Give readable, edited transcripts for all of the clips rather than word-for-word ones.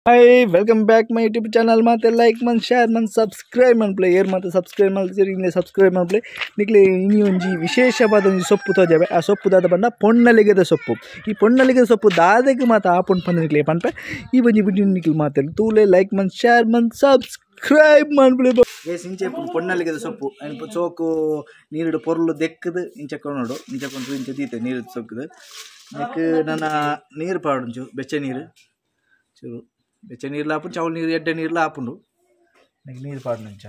Hi, welcome back my YouTube channel. Mate like man, share man, subscribe man, play here mate subscribe man, subscribe man, play. Nikle ini onji ವಿಶೇಷವಾದ ಒಂದು ಸೊಪ್ಪು ತೋಜಾವೆ ಆ ಸೊಪ್ಪು ದಾದ ಬಂದ ಪೊನ್ನಲಿಗೆದ ಸೊಪ್ಪು ಈ ಪೊನ್ನಲಿಗೆದ ಸೊಪ್ಪು ದಾದಕ್ಕೆ ಮಾತ ಆಪುಂಡು ಪಂದ ನಿಕ್ಲೆ ಪನ್ಪೆ ಈ ಒಂಜಿ ವಿಡಿಯೋ ನಿಕ್ಲೆ ಮಾತೆ ತೂಲೆ ಲೈಕ್ ಮನ್ ಶೇರ್ ಮನ್ ಸಬ್ಸ್ಕ್ರೈಬ್ ಮನ್ ಪ್ಲೇ ಗೈಸ್ ಇಂಚೆ ಪೊನ್ನಲಿಗೆದ ಸೊಪ್ಪು ಅನ್ಪ ಸೋಕು ನೀರುಡು ಪೊರ್ಲು ದೆಕ್ಕದು ಇಂಚೆ ನೋಡು ಇಂಚೆ ಕೊಂಡು ಇಂಚೆ ದೀತೆ ನೀರು ಸೊಕ್ಕದು ನೆಕ್ ನನ್ನ ನೀರು ಪಾಡುಂಚು ಬೆಚ್ಚ ನೀರು ಚೂರು ಬೆಚ್ಚ ನೀರು ಲಾಪುಂಡು ಚೌಲ್ ನೀರು ಎಡ್ಡೆ ನೀರು ಲಾಪುಂಡು ನೆಕ್ ನೀರು ಪಾಡು నుంచ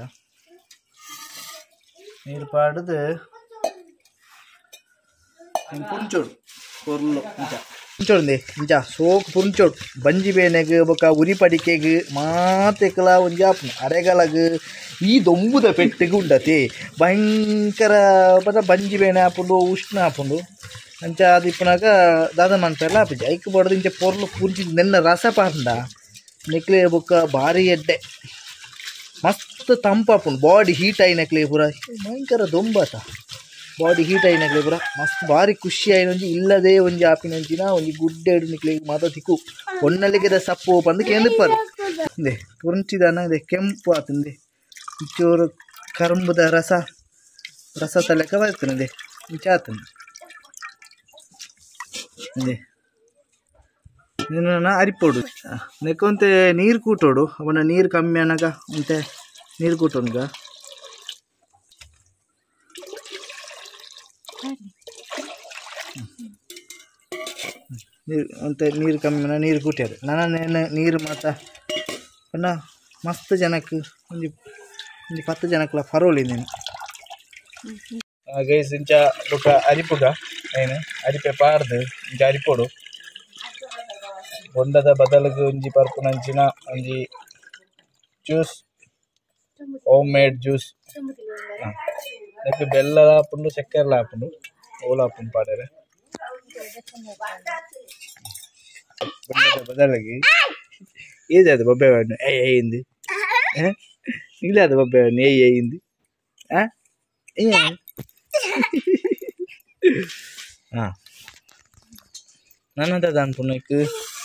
ನೀರು ಪಾಡದು ಪುಂಚೋಡು ಕೊರ್ಲು ಇಂಚ ಪುಂಚೋಡು ಇಂಚ ಸೋಕು ಪುಂಚೋಡು ಬಂಜಿ ಬೇನೆಗ್ ಬೊಕ ಉರಿ ಪಡಿಕೆಗ್ ಮಾತೆಕ್ಲ ಒಂಜಿ ಆಪುಂಡು ಅರೆಗಲಗ್ ಈ ದೊಂಬುದ ಪೆಟ್ಟಿಗೆ ಉಂಡತೆ ಭಯಂಕರ ಬದ ಬಂಜಿ ಬೇನೆ ಆಪುಂಡು ಉಷ್ಣ ಆಪುಂಡು ಅಂಚ ಅದು ಇಪ್ಪನಾಗ ದಾದ ಮನ್ಪೆಲ್ಲ ಆಪಿಜಿ ಐಕ್ ಬಡ್ದು ಇಂಚ ಪೊರ್ಲು ಪುಂಚಿ ನೆನ್ನ ರಸ ಪಾಂಡ ನೆಕ್ಲೆ ಬೊಕ್ಕ ಭಾರಿ ಎಡ್ಡೆ ಮಸ್ತ್ ತಂಪಾಪುಂಡು ಬಾಡಿ ಹೀಟ್ ಆಯ್ನಕ್ಲೆ ಪೂರ ಭಯಂಕರ ದೊಂಬಾತ ಬಾಡಿ ಹೀಟ್ ಆಯ್ನಕ್ಲೆ ಪೂರ ಮಸ್ತ್ ಭಾರಿ ಖುಷಿ ಆಯ್ನೊಂಜಿ ಇಲ್ಲದೆ ಒಂಜಿ ಆಪಿನಂಚಿನ ಒಂಜಿ ಗುಡ್ಡೆ ಹಿಡು ನಿಕ್ಲೆ ಮಾತ ತಿಕ್ಕು ಪೊನ್ನಲಿಗೆದ ಸಪ್ಪು ಪಂದು ಕೇಂದಿಪ್ಪರು ಇಂದೆ ಪುಂಚಿದಾನ ಇದೆ ಕೆಂಪು ಆತಂದೆ ಚೂರು ಕರಂಬುದ ರಸ ತಲೆಕ ಬರ್ತದೆ ಇಂಚ ಆತಂದೆ ಇಂದೆ ನಿನ್ನ ಅರಿಪೋಡು ನೆಕ್ಕೊಂತೆ ನೀರು ಕೂಟೋಡು ಅವನ ನೀರು ಕಮ್ಮಿ ಅನ್ನಗ ಅಂತೆ ನೀರು ಕೂಟೋನ್ಗ ನೀರು ಅಂತೆ ನೀರು ಕಮ್ಮಿ ನೀರು ಕೂಟ್ಯಾರ ನನ್ನ ನೀರು ಮಾತ ಅಣ್ಣ ಮಸ್ತ್ ಜನಕ್ಕೆ ಒಂಜಿ 10 ಜನಕ್ಲ ಫರೋಲಿ ನೀನು ಗೈಸ್ ಇಂಚ ಬೊಕ ಅರಿಪುಗ ಏನು ಅರಿಪೆ ಪಾರ್ದು ಇಂಚ ಅರಿಪೋಡು ಬೊಂಡದ ಬದಲಿಗೆ ಒಂಜಿ ಪರ್ಪುನಂಚಿನ ಒಂಜಿ juice home made juice next ಬೆಲ್ಲ ಹಾಪುಂಡು ಚಕ್ಕೆರೆ ಹಾಪುಂಡು ಓಲ ಹಾಪುಂಡು ಪಾಡರೆ ಬೊಂಡದ ಬದಲಿಗೆ ಏಜ್ ಅದು ಬೊಬ್ಬೆ ಹಣ್ಣು ಏಯಿಂದು ಇಲ್ಲ ಅದು ಬೊಬ್ಬೆ ಹಣ್ಣು ಏಯಿಂದು ಹಾಂ ನನ್ನದ ಅನ್ಪುಣ್ಣಕ್ಕೆ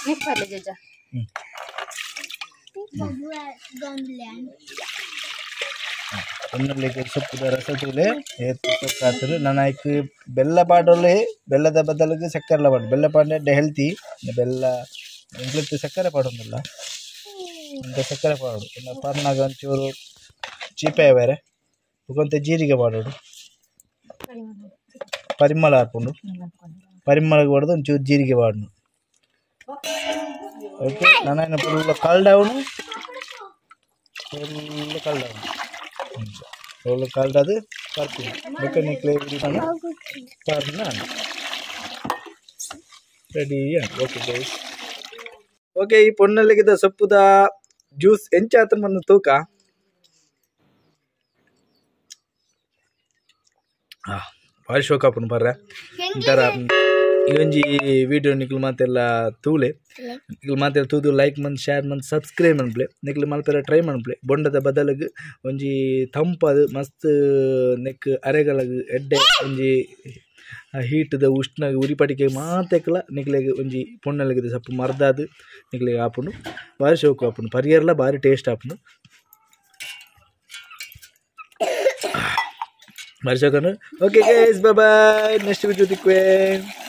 ಪೊನ್ನಲಿಗೆ ಸೊಪ್ಪುದ ರಸ ತೂಲೆ ಸೊಕ್ಕಾತರು ನನ್ನ ಐಕ್ ಬೆಲ್ಲ ಪಾಡೋಲೆ ಬೆಲ್ಲದ ಬದಲಿಗೆ ಸಕ್ಕರೆ ಪಾಡು ಬೆಲ್ಲ ಪಾಡ ಹೆಲ್ತಿ ಬೆಲ್ಲ ಇಂಗ್ಲಿತ್ತು ಸಕ್ಕರೆ ಪಾಡೋದಿಲ್ಲ ಇಂಥ ಸಕ್ಕರೆ ಪಾಡು ಇನ್ನು ಪರ್ನಾಗ ಒಂಚೂರು ಚೀಪೆ ಬೇರೆ ಉಗೊಂತೆ ಜೀರಿಗೆ ಪಾಡೋಡು ಪರಿಮಳ ಹಾಕೊಂಡು ಪರಿಮಳಗೆ ಹೊಡೆದು ಒಂಚೂರು ಜೀರಿಗೆ ಪಾಡ್ನು ಓಕೆ ನಾನು ಫುಲ್ ಕಲ್ಡವನು ಫುಲ್ ಕಲ್ಡದು ಪರ್ಪು ಬೇಕಾ ನಿಕ್ಲೆ ಪರ್ನ ರೆಡಿ ಓಕೆ ಗೈಸ್ ಓಕೆ ಈ ಪೊನ್ನಲಿಗೆದ ಸೊಪ್ಪುದ ಜ್ಯೂಸ್ ಎಂಚಾತ ಬಂದು ತೂಕ ಭಾರಿ ಶೋಕ ಆಪುಂಡು ಬರ್ರೆ ಇಂತರ ಇವೊಂಜಿ ವಿಡಿಯೋ ನಿಕ್ಲು ಮಾತೆಲ್ಲ ತೂಲೆ ನಿಕ್ಲು ಮಾತೆಲ್ಲ ತೂದು ಲೈಕ್ ಮನ್ ಶೇರ್ ಮನ್ ಸಬ್ಸ್ಕ್ರೈಬ್ ಮನ್ಪ್ಲೆ ನಿಕ್ಲು ಮಲ್ಪೆರ ಟ್ರೈ ಮನ್ಪ್ಲೆ ಬೊಂಡದ ಬದಲಿಗ್ ಒಂಜಿ ತಂಪದು ಮಸ್ತ್ ನೆಕ್ ಅರೆಗಳಗ್ ಎಡ್ಡೆ ಒಂಜಿ ಹೀಟ್ದ ಉಷ್ಣ ಉರಿಪಡಿಕೆ ಮಾತೆಕ್ಲ ನಿಕ್ಲೆಗ್ ಒಂಜಿ ಪೊನ್ನಲಿಗೆದ ಸೊಪ್ಪು ಮರ್ದಾದು ನಿಕ್ಲೆಗ್ ಆಪುಂಡು ಭಾರಿ ಶೋಕು ಆಪುಂಡು ಪರಿಯರ್ಲ ಭಾರಿ ಟೇಸ್ಟ್ ಆಪುಂಡು ಭಾರಿ ಶೋಕನು okay guys bye bye next video ತಿಕ್ವೆ